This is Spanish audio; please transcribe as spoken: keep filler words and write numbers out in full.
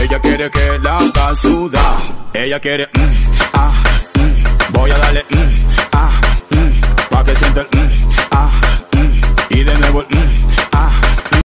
Ella quiere que la haga sudar. Ella quiere, mm, ah, mm, voy a darle, mm.